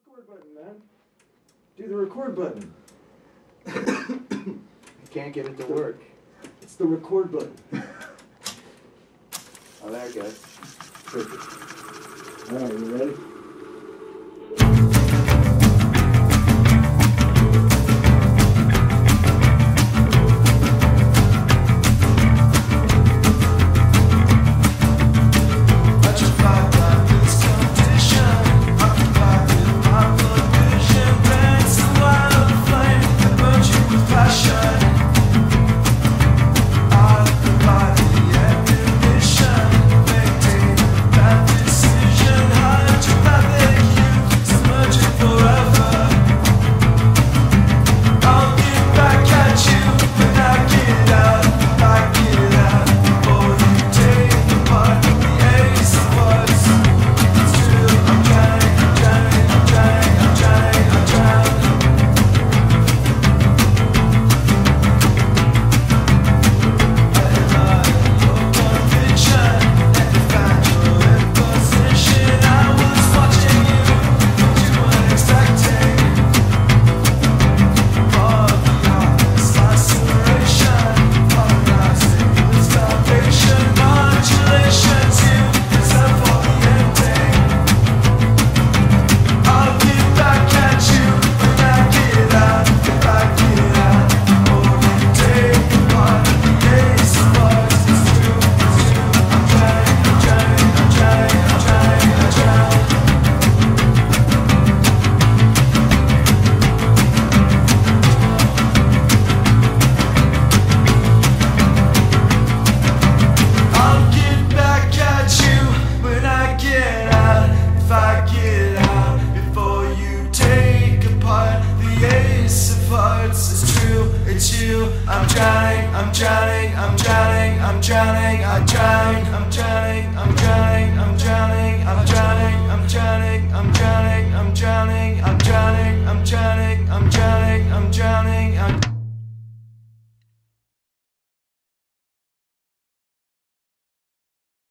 record button, man. Do the record button. I can't get it to work. It's the record button. Oh, there it goes. Perfect. All right, you ready? I'm drowning, I'm drowning, I'm drowning, I'm drowning, I'm drowning, I'm